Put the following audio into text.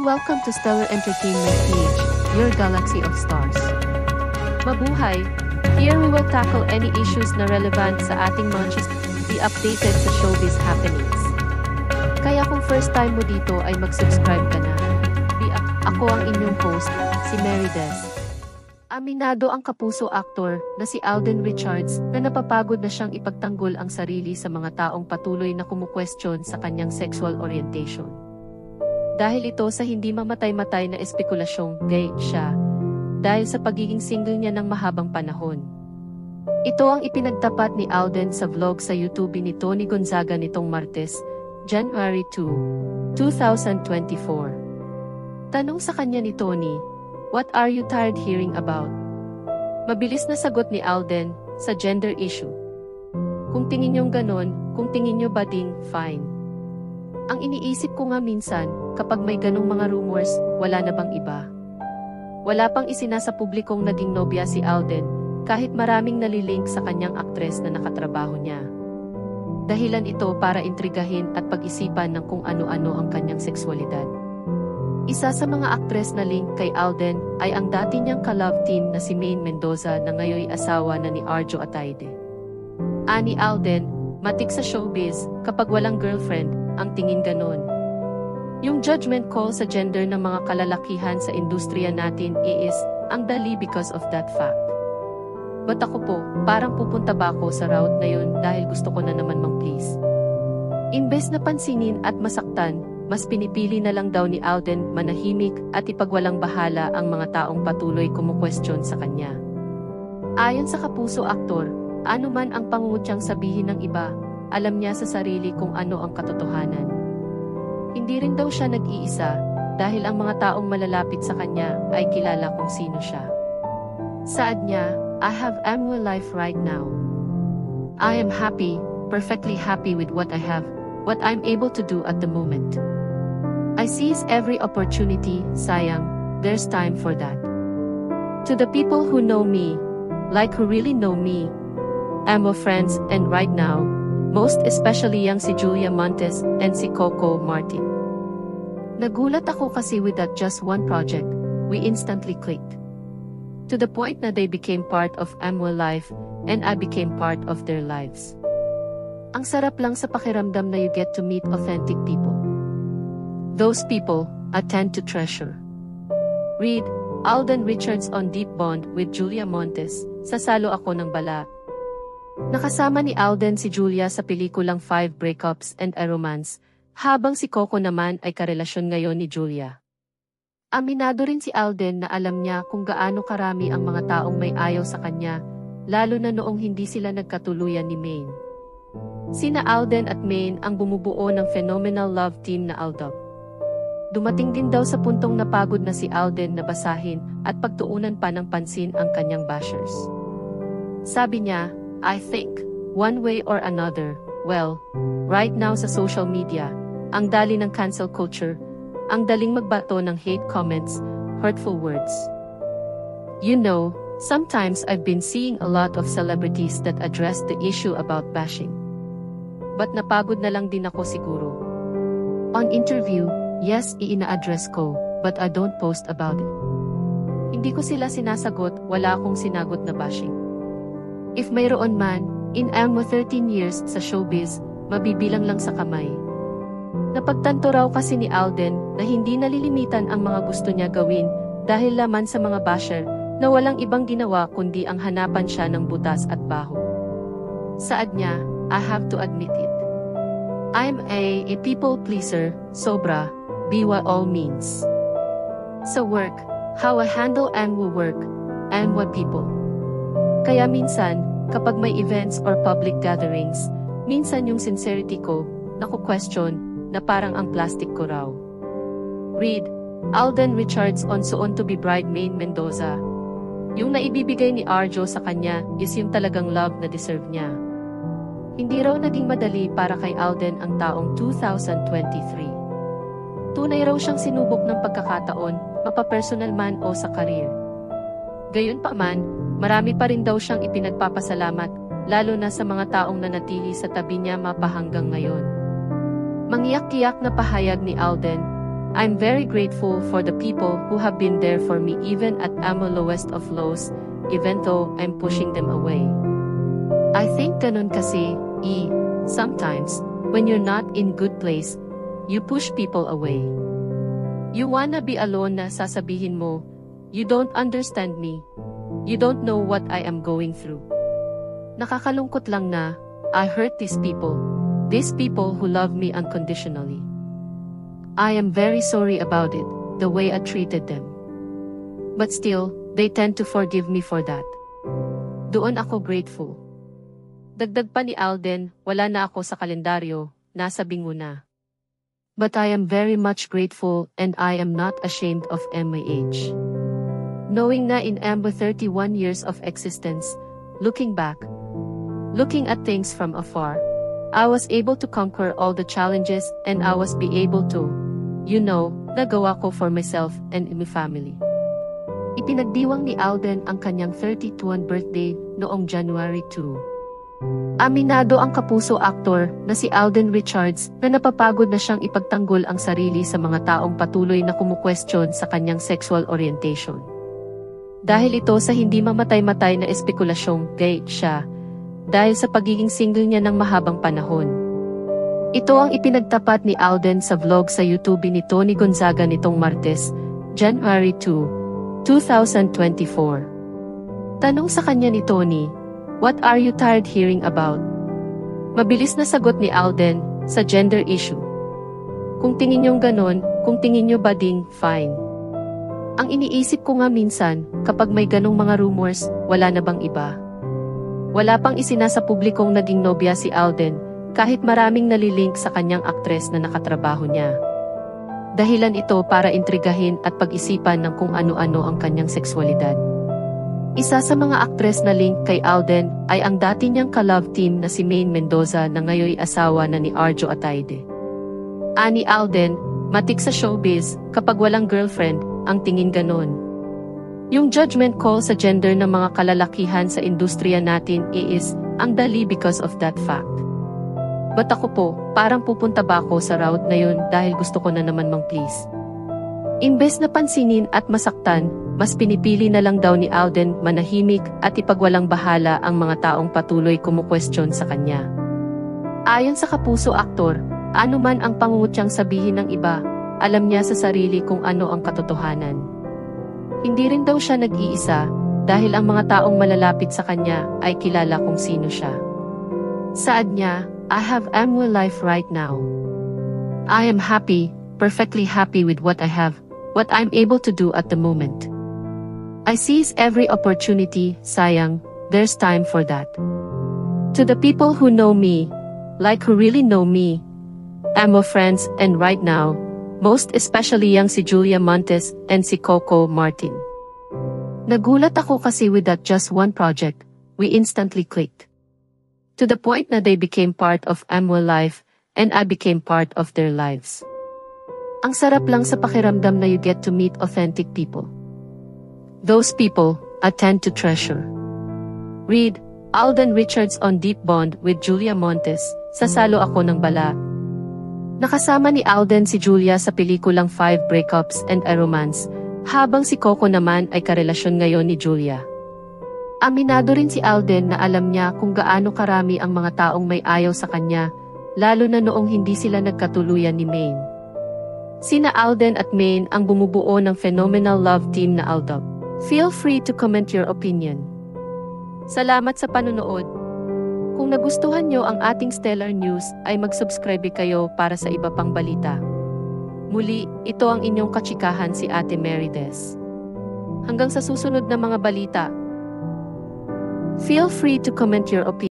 welcome to Stellar Entertainment PH, your galaxy of stars. Mabuhay! Here we will tackle any issues na relevant sa ating mga be updated sa showbiz happenings. Kaya kung first time mo dito ay mag-subscribe ka na. Ako ang inyong host, si Mary Des. Aminado ang kapuso aktor na si Alden Richards na napapagod na siyang ipagtanggol ang sarili sa mga taong patuloy na kumukwestiyon sa kanyang sexual orientation. Dahil ito sa hindi mamatay-matay na espekulasyong gay siya, dahil sa pagiging single niya ng mahabang panahon. Ito ang ipinagtapat ni Alden sa vlog sa YouTube ni Tony Gonzaga nitong Martes, January 2, 2024. Tanong sa kanya ni Tony, "What are you tired hearing about?" Mabilis na sagot ni Alden sa gender issue. Kung tingin niyong ganon, kung tingin niyo ba ding fine. Ang iniisip ko nga minsan, kapag may ganong mga rumors, wala na bang iba? Wala pang isinasa publikong naging nobya si Alden, kahit maraming nalilink sa kanyang aktres na nakatrabaho niya. Dahilan ito para intrigahin at pag-isipan ng kung ano-ano ang kanyang sexualidad. Isa sa mga aktres na link kay Alden ay ang dati niyang ka-love team na si Maine Mendoza na ngayoy asawa na ni Arjo Atayde. Ani Alden, matik sa showbiz, kapag walang girlfriend, ang tingin ganon. Yung judgment call sa gender ng mga kalalakihan sa industriya natin is ang dali because of that fact. But ako po, parang pupunta ba ako sa route na yun dahil gusto ko na naman mang-please. Imbes na pansinin at masaktan, mas pinipili na lang daw ni Alden manahimik at ipagwalang bahala ang mga taong patuloy kumukwestiyon sa kanya. Ayon sa kapuso aktor, ano man ang pangungutyang sabihin ng iba, alam niya sa sarili kung ano ang katotohanan. Hindi rin daw siya nag-iisa, dahil ang mga taong malalapit sa kanya ay kilala kung sino siya. Saad niya, "I have amway life right now. I am happy, perfectly happy with what I have, what I'm able to do at the moment. I seize every opportunity, sayang, there's time for that. To the people who know me, like who really know me, amway friends and right now, most especially yang si Julia Montes and si Coco Martin. Nagulat ako kasi with that just one project, we instantly clicked. To the point na they became part of amway life, and I became part of their lives. Ang sarap lang sa pakiramdam na you get to meet authentic people. Those people, I tend to treasure." Read, Alden Richards on deep bond with Julia Montes, "Sasalo ako ng bala." Nakasama ni Alden si Julia sa pelikulang Five Breakups and a Romance, habang si Coco naman ay karelasyon ngayon ni Julia. Aminado rin si Alden na alam niya kung gaano karami ang mga taong may ayaw sa kanya, lalo na noong hindi sila nagkatuluyan ni Maine. Sina Alden at Maine ang bumubuo ng phenomenal love team na Aldab. Dumating din daw sa puntong napagod na si Alden na basahin at pagtuunan pa ng pansin ang kanyang bashers. Sabi niya, "I think, one way or another, well, right now sa social media, ang dali ng cancel culture, ang daling magbato ng hate comments, hurtful words. You know, sometimes I've been seeing a lot of celebrities that address the issue about bashing. But napagod na lang din ako siguro. On interview, yes, ina-address ko, but I don't post about it. Hindi ko sila sinasagot, wala akong sinagot na bashing. If mayroon man, in amway 13 years sa showbiz, mabibilang lang sa kamay." Napagtanto raw kasi ni Alden na hindi nalilimitan ang mga gusto niya gawin dahil laman sa mga basher na walang ibang ginawa kundi ang hanapan siya ng butas at baho. Saad niya, "I have to admit it. I'm a people pleaser, sobra, by all means. Sa work, how I handle amway work, and what people. Kaya minsan, kapag may events or public gatherings, minsan yung sincerity ko, naku-question, na parang ang plastic ko raw." Read, Alden Richards on soon-to-be bride Maine Mendoza. Yung naibibigay ni Arjo sa kanya is yung talagang love na deserve niya. Hindi raw naging madali para kay Alden ang taong 2023. Tunay raw siyang sinubok ng pagkakataon, mapapersonal man o sa career. Gayunpaman, marami pa rin daw siyang ipinagpapasalamat, lalo na sa mga taong nanatili sa tabi niya mapahanggang ngayon. Mangiyak-kiyak na pahayag ni Alden, I'm very grateful for the people who have been there for me even at my lowest of lows, even though I'm pushing them away. I think ganun kasi, sometimes, when you're not in good place, you push people away. You wanna be alone na sasabihin mo, you don't understand me. You don't know what I am going through. Nakakalungkot lang na, I hurt these people who love me unconditionally. I am very sorry about it, the way I treated them. But still, they tend to forgive me for that. Doon ako grateful. Dagdag pa ni Alden, wala na ako sa kalendaryo, nasa bingo na. But I am very much grateful and I am not ashamed of my age. Knowing na in my 31 years of existence, looking back, looking at things from afar, I was able to conquer all the challenges and I was be able to, nagawa ko for myself and my family. Ipinagdiwang ni Alden ang kanyang 32nd birthday noong January 2. Aminado ang kapuso aktor na si Alden Richards na napapagod na siyang ipagtanggol ang sarili sa mga taong patuloy na kumukwestiyon sa kanyang sexual orientation. Dahil ito sa hindi mamatay-matay na espekulasyong gay siya, dahil sa pagiging single niya ng mahabang panahon. Ito ang ipinagtapat ni Alden sa vlog sa YouTube ni Tony Gonzaga nitong Martes, January 2, 2024. Tanong sa kanya ni Tony, "What are you tired hearing about?" Mabilis na sagot ni Alden sa gender issue. Kung tingin niyong ganon, kung tingin niyo ba ding fine. Ang iniisip ko nga minsan, kapag may ganong mga rumors, wala na bang iba? Wala pang isinasa publikong naging nobya si Alden, kahit maraming nalilink sa kanyang aktres na nakatrabaho niya. Dahilan ito para intrigahin at pag-isipan ng kung ano-ano ang kanyang sexualidad. Isa sa mga aktres na link kay Alden ay ang dati niyang ka-love team na si Maine Mendoza na ngayoy asawa na ni Arjo Ataide. Ani Alden, matik sa showbiz, kapag walang girlfriend, ang tingin ganon. Yung judgment call sa gender ng mga kalalakihan sa industriya natin is ang dali because of that fact. But ako po, parang pupunta ba ako sa route na yun dahil gusto ko na naman mang-please? Imbes na pansinin at masaktan, mas pinipili na lang daw ni Alden manahimik at ipagwalang bahala ang mga taong patuloy kumukwestiyon sa kanya. Ayon sa kapuso aktor, ano man ang pangungutyang sabihin ng iba, alam niya sa sarili kung ano ang katotohanan. Hindi rin daw siya nag-iisa, dahil ang mga taong malalapit sa kanya ay kilala kung sino siya. Saad niya, I have my life right now. I am happy, perfectly happy with what I have, what I'm able to do at the moment. I seize every opportunity, sayang, there's time for that. To the people who know me, like who really know me, I'm of friends and right now, most especially yang si Julia Montes and si Coco Martin. Nagulat ako kasi with that just one project, we instantly clicked. To the point na they became part of my life, and I became part of their lives. Ang sarap lang sa pakiramdam na you get to meet authentic people. Those people, I tend to treasure. Read, Alden Richards on Deep Bond with Julia Montes, Sasalo Ako ng Bala. Nakasama ni Alden si Julia sa pelikulang 5 Breakups and a Romance, habang si Coco naman ay karelasyon ngayon ni Julia. Aminado rin si Alden na alam niya kung gaano karami ang mga taong may ayaw sa kanya, lalo na noong hindi sila nagkatuluyan ni Maine. Sina Alden at Maine ang bumubuo ng phenomenal love team na Aldab. Feel free to comment your opinion. Salamat sa panunood. Kung nagustuhan nyo ang ating Stellar News ay mag-subscribe kayo para sa iba pang balita. Muli, ito ang inyong kachikahan si Ate Merides. Hanggang sa susunod na mga balita. Feel free to comment your opinion.